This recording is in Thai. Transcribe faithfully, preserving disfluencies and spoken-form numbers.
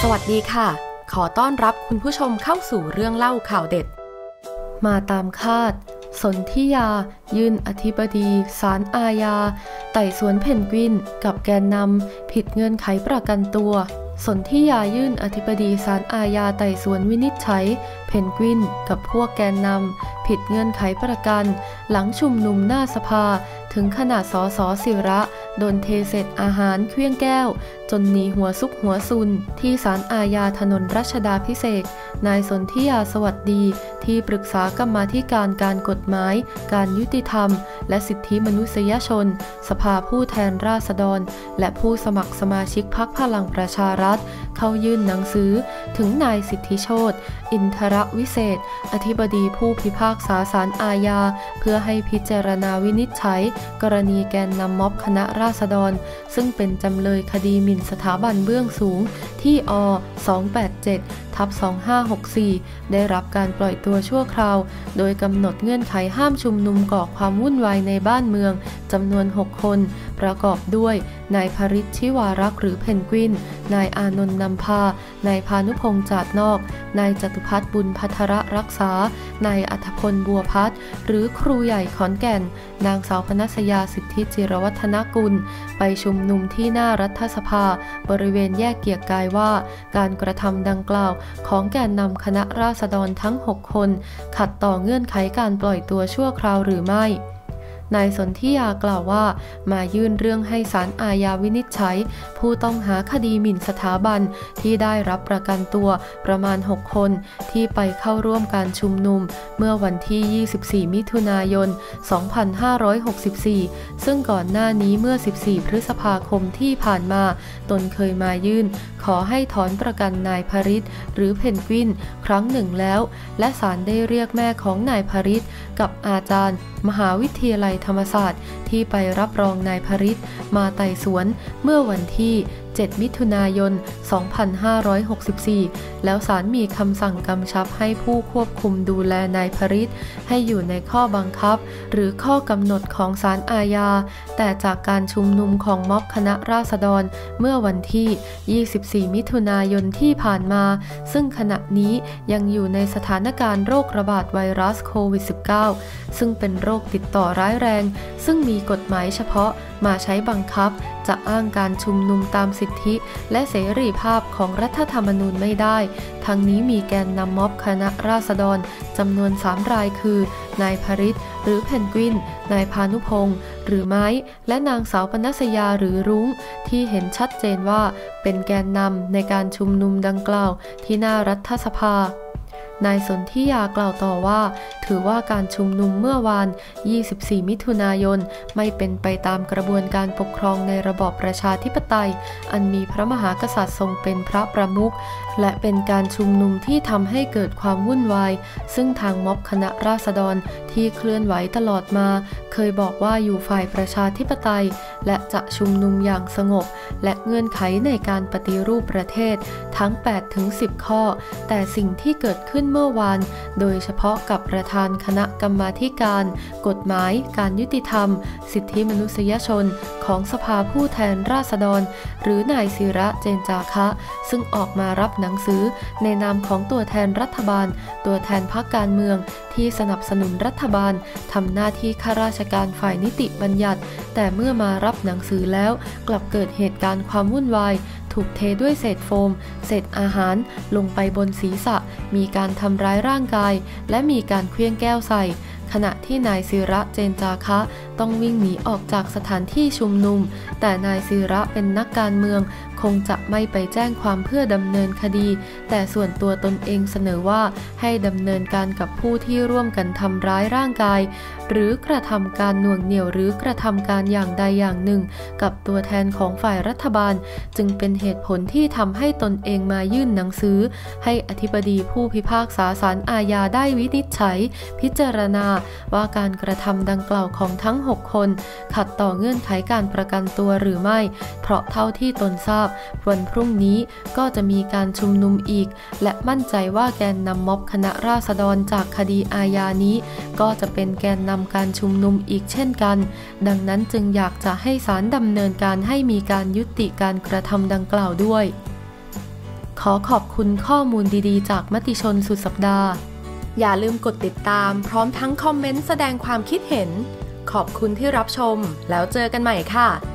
วัสดีค่ะขอต้อนรับคุณผู้ชมเข้าสู่เรื่องเล่าข่าวเด็ดมาตามคาดสนธิยายื่นอธิบดีศาลอาญาไต่สวนเพนกวินกับแกนนำผิดเงื่อนไขประกันตัวสนธิยายื่นอธิบดีศาลอาญาไต่สวนวินิจฉัยเพนกวินกับพวกแกนนำผิดเงื่อนไขประกันหลังชุมนุมหน้าสภาถึงขนาดสสศิระโดนเทเศษอาหารเครื่องแก้วจนหนีหัวซุกหัวซุนที่ศาลอาญาถนนรัชดาภิเษกนายสนธิยาสวัสดีที่ปรึกษากรรมาธิการการกฎหมายการยุติธรรมและสิทธิมนุษยชนสภาผู้แทนราษฎรและผู้สมัครสมาชิกพรรคพลังประชารัฐเข้ายื่นหนังสือถึงนายสิทธิโชติอินทรวิเศษอธิบดีผู้พิพากษาศาลอาญาเพื่อให้พิจารณาวินิจฉัยกรณีแกนนำม็อบคณะราษฎรซึ่งเป็นจำเลยคดีหมิ่นสถาบันเบื้องสูงที่อ สองแปดเจ็ดทับสองห้าหกสี่ ได้รับการปล่อยตัวชั่วคราวโดยกำหนดเงื่อนไขห้ามชุมนุมก่อความวุ่นวายในบ้านเมืองจำนวนหกคนประกอบด้วยนายภริชชิวารักษ์หรือเพนกวินนายอานนท์นำพานายพานุพงษ์จาดนอกนายจตุพัฒน์บุญภัทรรักษานายอัธพลบัวพัฒน์หรือครูใหญ่ขอนแก่นนางสาวปนัสยาสิทธิจิรวัฒนกุลไปชุมนุมที่หน้ารัฐสภาบริเวณแยกเกียรติกายว่าการกระทำดังกล่าวของแกนนำคณะราษฎรทั้งหกคนขัดต่อเงื่อนไขการปล่อยตัวชั่วคราวหรือไม่นายสนธิยากล่าวว่ามายื่นเรื่องให้ศาลอาญาวินิจฉัยผู้ต้องหาคดีหมิ่นสถาบันที่ได้รับประกันตัวประมาณหกคนที่ไปเข้าร่วมการชุมนุมเมื่อวันที่ยี่สิบสี่มิถุนายนสองพันห้าร้อยหกสิบสี่ซึ่งก่อนหน้านี้เมื่อสิบสี่พฤษภาคมที่ผ่านมาตนเคยมายื่นขอให้ถอนประกันนายภริชหรือเพนกวินครั้งหนึ่งแล้วและศาลได้เรียกแม่ของนายภริชกับอาจารย์มหาวิทยาลัยธรรมศาสตร์ที่ไปรับรองนายภริชมาไต่สวนเมื่อวันที่เจ็ดมิถุนายนสองพันห้าร้อยหกสิบสี่แล้วศาลมีคำสั่งกำชับให้ผู้ควบคุมดูแลนายภริชให้อยู่ในข้อบังคับหรือข้อกำหนดของศาลอาญาแต่จากการชุมนุมของม็อบคณะราษฎรเมื่อวันที่ยี่สิบสี่มิถุนายนที่ผ่านมาซึ่งขณะนี้ยังอยู่ในสถานการณ์โรคระบาดไวรัสโควิด สิบเก้า ซึ่งเป็นโรคติดต่อร้ายแรงซึ่งมีกฎหมายเฉพาะมาใช้บังคับจะอ้างการชุมนุมตามสิทธิและเสรีภาพของรัฐธรรมนูญไม่ได้ทั้งนี้มีแกนนำม็อบคณะราษฎรจำนวนสามรายคือนายภริชหรือเพนกวินนายพานุพงษ์หรือไม้และนางสาวปนัสยาหรือรุ้งที่เห็นชัดเจนว่าเป็นแกนนำในการชุมนุมดังกล่าวที่หน้ารัฐสภานายสนธิยากล่าวต่อว่าถือว่าการชุมนุมเมื่อวานยี่สิบสี่มิถุนายนไม่เป็นไปตามกระบวนการปกครองในระบอบประชาธิปไตยอันมีพระมหากษัตริย์ทรงเป็นพระประมุขและเป็นการชุมนุมที่ทำให้เกิดความวุ่นวายซึ่งทางม็อบคณะราษฎรที่เคลื่อนไหวตลอดมาเคยบอกว่าอยู่ฝ่ายประชาธิปไตยและจะชุมนุมอย่างสงบและเงื่อนไขในการปฏิรูปประเทศทั้ง แปดถึงสิบ ข้อแต่สิ่งที่เกิดขึ้นเมื่อวานโดยเฉพาะกับประธานคณะกรรมาธิการกฎหมายการยุติธรรมสิทธิมนุษยชนของสภาผู้แทนราษฎรหรือนายศิระเจนจาคะซึ่งออกมารับหนังสือในนามของตัวแทนรัฐบาลตัวแทนพรรคการเมืองที่สนับสนุนรัฐบาลทำหน้าที่ข้าราชการฝ่ายนิติบัญญัติแต่เมื่อมารับหนังสือแล้วกลับเกิดเหตุการณ์ความวุ่นวายถูกเทด้วยเศษโฟมเศษอาหารลงไปบนศีรษะมีการทำร้ายร่างกายและมีการเคลื่องแก้วใส่ขณะที่นายศิระเจนจาคะต้องวิ่งหนีออกจากสถานที่ชุมนุมแต่นายศิระเป็นนักการเมืองคงจะไม่ไปแจ้งความเพื่อดำเนินคดีแต่ส่วนตัวตนเองเสนอว่าให้ดำเนินการกับผู้ที่ร่วมกันทำร้ายร่างกายหรือกระทำการหน่วงเหนี่ยวหรือกระทำการอย่างใดอย่างหนึ่งกับตัวแทนของฝ่ายรัฐบาลจึงเป็นเหตุผลที่ทำให้ตนเองมายื่นหนังสือให้อธิบดีผู้พิพากษาศาลอาญาได้วินิจฉัยพิจารณาว่าการกระทำดังกล่าวของทั้งหกคนขัดต่อเงื่อนไขการประกันตัวหรือไม่เพราะเท่าที่ตนทราบวันพรุ่งนี้ก็จะมีการชุมนุมอีกและมั่นใจว่าแกนนำม็อบคณะราษฎรจากคดีอาญานี้ก็จะเป็นแกนนำการชุมนุมอีกเช่นกันดังนั้นจึงอยากจะให้ศาลดำเนินการให้มีการยุติการกระทำดังกล่าวด้วยขอขอบคุณข้อมูลดีๆจากมติชนสุดสัปดาห์อย่าลืมกดติดตามพร้อมทั้งคอมเมนต์แสดงความคิดเห็นขอบคุณที่รับชมแล้วเจอกันใหม่ค่ะ